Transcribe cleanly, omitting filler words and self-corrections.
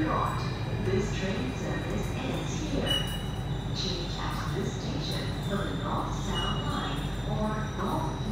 Thought. This train service ends here. Change at this station for the North South Line or North